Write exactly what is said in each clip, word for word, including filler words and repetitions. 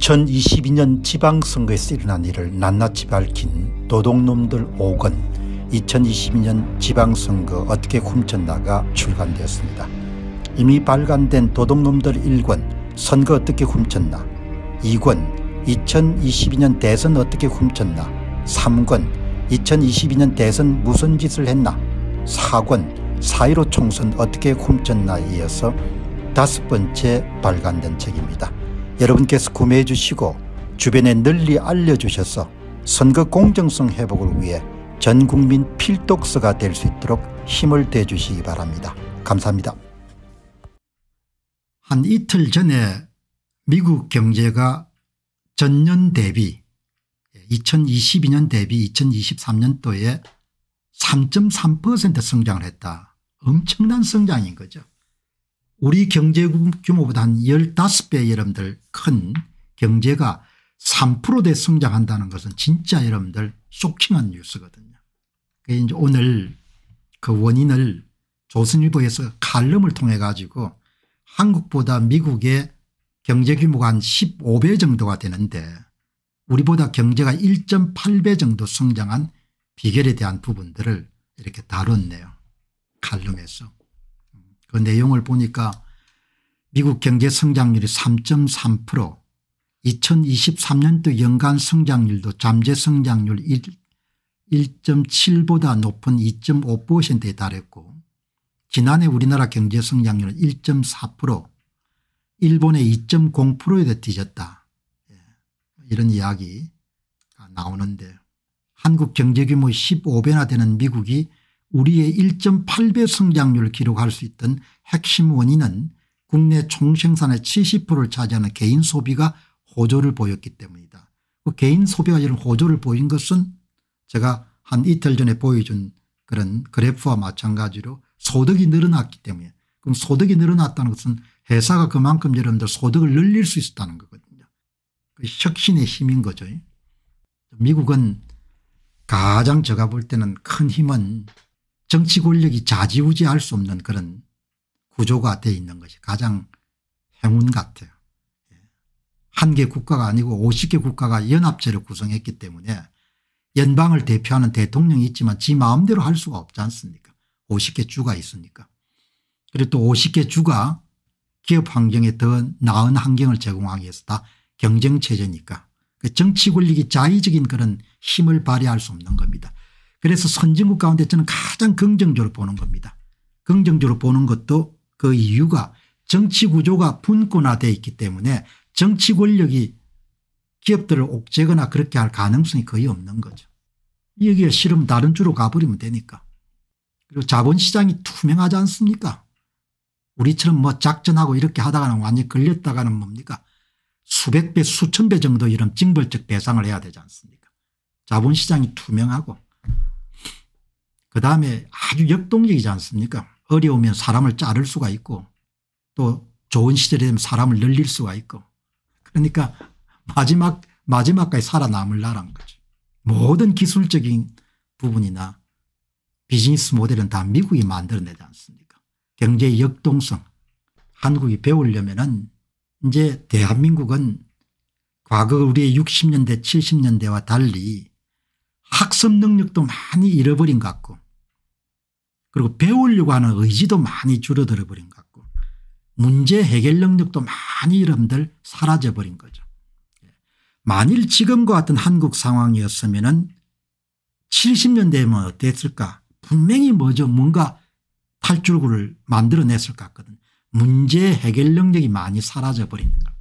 이천이십이 년 지방선거에서 일어난 일을 낱낱이 밝힌 도둑놈들 오 권 이천이십이 년 지방선거 어떻게 훔쳤나가 출간되었습니다. 이미 발간된 도둑놈들 일 권 선거 어떻게 훔쳤나, 이 권 이천이십이 년 대선 어떻게 훔쳤나, 삼 권 이천이십이 년 대선 무슨 짓을 했나, 사 권 사 일오 총선 어떻게 훔쳤나에 이어서 다섯 번째 발간된 책입니다. 여러분께서 구매해 주시고 주변에 널리 알려주셔서 선거 공정성 회복을 위해 전국민 필독서가 될 수 있도록 힘을 대 주시기 바랍니다. 감사합니다. 한 이틀 전에 미국 경제가 전년 대비 이천이십이 년 대비 이천이십삼 년도에 삼 점 삼 퍼센트 성장을 했다. 엄청난 성장인 거죠. 우리 경제 규모보다 한 십오 배 여러분들 큰 경제가 삼 퍼센트대 성장한다는 것은 진짜 여러분들 쇼킹한 뉴스거든요. 이제 오늘 그 원인을 조선일보에서 칼럼을 통해 가지고 한국보다 미국의 경제 규모가 한 십오 배 정도가 되는데 우리보다 경제가 일 점 팔 배 정도 성장한 비결에 대한 부분들을 이렇게 다뤘네요. 칼럼에서. 그 내용을 보니까 미국 경제 성장률이 삼 점 삼 퍼센트, 이천이십삼 년도 연간 성장률도 잠재 성장률 일 점 칠보다 높은 이 점 오 퍼센트에 달했고 지난해 우리나라 경제 성장률은 일 점 사 퍼센트, 일본의 이 점 공 퍼센트에 뒤졌다. 이런 이야기가 나오는데 한국 경제 규모의 십오 배나 되는 미국이 우리의 일 점 팔 배 성장률을 기록할 수 있던 핵심 원인은 국내 총생산의 칠십 퍼센트를 차지하는 개인 소비가 호조를 보였기 때문이다. 그 개인 소비가 이런 호조를 보인 것은 제가 한 이틀 전에 보여준 그런 그래프와 마찬가지로 소득이 늘어났기 때문에, 그럼 소득이 늘어났다는 것은 회사가 그만큼 여러분들 소득을 늘릴 수 있었다는 거거든요. 그 혁신의 힘인 거죠. 미국은 가장 제가 볼 때는 큰 힘은 정치 권력이 좌지우지할 수 없는 그런 구조가 되어 있는 것이 가장 행운 같아요. 한 개 국가가 아니고 오십 개 국가가 연합체를 구성했기 때문에 연방을 대표하는 대통령이 있지만 지 마음대로 할 수가 없지 않습니까? 오십 개 주가 있으니까. 그리고 또 오십 개 주가 기업 환경에 더 나은 환경을 제공하기 위해서 다 경쟁체제니까 정치 권력이 자의적인 그런 힘을 발휘할 수 없는 겁니다. 그래서 선진국 가운데 저는 가장 긍정적으로 보는 겁니다. 긍정적으로 보는 것도 그 이유가 정치 구조가 분권화되어 있기 때문에 정치 권력이 기업들을 옥죄거나 그렇게 할 가능성이 거의 없는 거죠. 여기에 싫으면 다른 주로 가버리면 되니까. 그리고 자본시장이 투명하지 않습니까? 우리처럼 뭐 작전하고 이렇게 하다가는 완전히 걸렸다가는 뭡니까? 수백 배 수천 배 정도 이런 징벌적 배상을 해야 되지 않습니까? 자본시장이 투명하고 그다음에 아주 역동적이지 않습니까? 어려우면 사람을 자를 수가 있고 또 좋은 시절이 되면 사람을 늘릴 수가 있고 그러니까 마지막 마지막까지 살아남을 나라는 거죠. 모든 기술적인 부분이나 비즈니스 모델은 다 미국이 만들어내지 않습니까? 경제의 역동성 한국이 배우려면은 이제 대한민국은 과거 우리의 육십 년대 칠십 년대와 달리 학습 능력도 많이 잃어버린 것 같고 그리고 배우려고 하는 의지도 많이 줄어들어 버린 것 같고 문제 해결 능력도 많이 여러분들 사라져 버린 거죠. 만일 지금과 같은 한국 상황이었으면 칠십 년대면 어땠을까? 분명히 뭐죠? 뭔가 탈출구를 만들어냈을 것 같거든. 문제 해결 능력이 많이 사라져 버리는 거.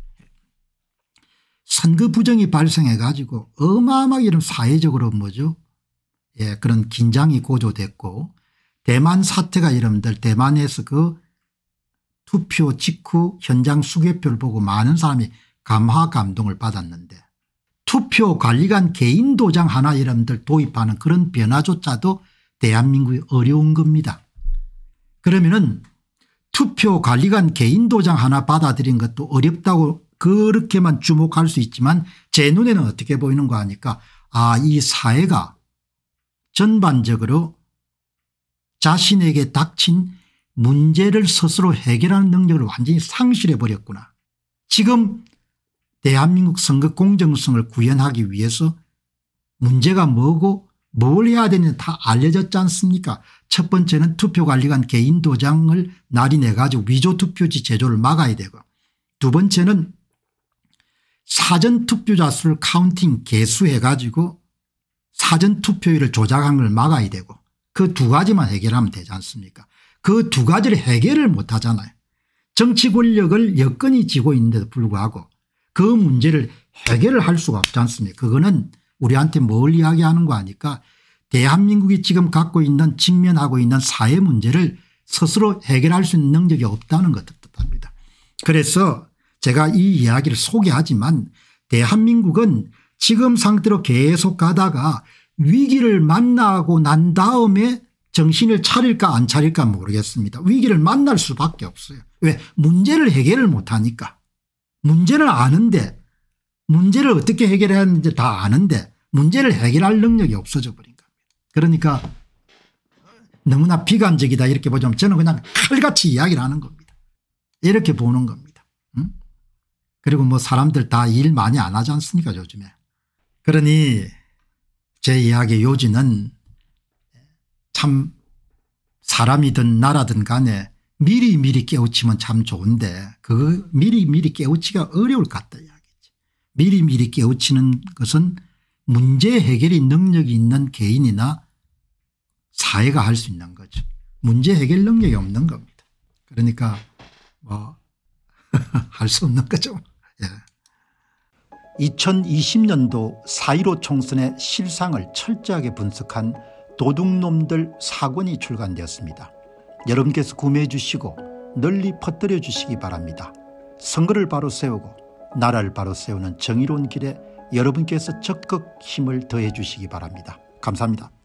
선거 부정이 발생해 가지고 어마어마하게 이런 사회적으로 뭐죠? 예, 그런 긴장이 고조됐고 대만 사태가 여러분들 대만에서 그 투표 직후 현장 수개표를 보고 많은 사람이 감화 감동을 받았는데 투표 관리관 개인 도장 하나 여러분들 도입하는 그런 변화조차도 대한민국이 어려운 겁니다. 그러면은 투표 관리관 개인 도장 하나 받아들인 것도 어렵다고 그렇게만 주목할 수 있지만 제 눈에는 어떻게 보이는 거 하니까 아, 이 사회가 전반적으로 자신에게 닥친 문제를 스스로 해결하는 능력을 완전히 상실해 버렸구나. 지금 대한민국 선거 공정성을 구현하기 위해서 문제가 뭐고 뭘 해야 되는지 다 알려졌지 않습니까? 첫 번째는 투표관리관 개인 도장을 날인해 가지고 위조투표지 제조를 막아야 되고, 두 번째는 사전투표자 수를 카운팅 개수해 가지고 사전투표율을 조작한 걸 막아야 되고, 그 두 가지만 해결하면 되지 않습니까? 그 두 가지를 해결을 못 하잖아요. 정치 권력을 여건이 쥐고 있는데도 불구하고 그 문제를 해결을 할 수가 없지 않습니까? 그거는 우리한테 뭘 이야기하는 거 아니까 대한민국이 지금 갖고 있는 직면하고 있는 사회 문제를 스스로 해결할 수 있는 능력이 없다는 것을 뜻합니다. 그래서 제가 이 이야기를 소개하지만 대한민국은 지금 상태로 계속 가다가 위기를 만나고 난 다음에 정신을 차릴까 안 차릴까 모르겠습니다. 위기를 만날 수밖에 없어요. 왜? 문제를 해결을 못하니까. 문제를 아는데 문제를 어떻게 해결해야 하는지 다 아는데 문제를 해결할 능력이 없어져 버린 겁니다. 그러니까 너무나 비관적이다 이렇게 보자면 저는 그냥 칼같이 이야기를 하는 겁니다. 이렇게 보는 겁니다. 응? 그리고 뭐 사람들 다 일 많이 안 하지 않습니까 요즘에. 그러니 제 이야기의 요지는 참 사람이든 나라든 간에 미리 미리 깨우치면 참 좋은데 그 미리 미리 깨우치기가 어려울 것 같다 이야기지. 미리 미리 깨우치는 것은 문제 해결이 능력이 있는 개인이나 사회가 할 수 있는 거죠. 문제 해결 능력이 없는 겁니다. 그러니까 뭐 할 수 없는 거죠. 예. 이천이십 년도 사 일오 총선의 실상을 철저하게 분석한 도둑놈들 사 권이 출간되었습니다. 여러분께서 구매해 주시고 널리 퍼뜨려 주시기 바랍니다. 선거를 바로 세우고 나라를 바로 세우는 정의로운 길에 여러분께서 적극 힘을 더해 주시기 바랍니다. 감사합니다.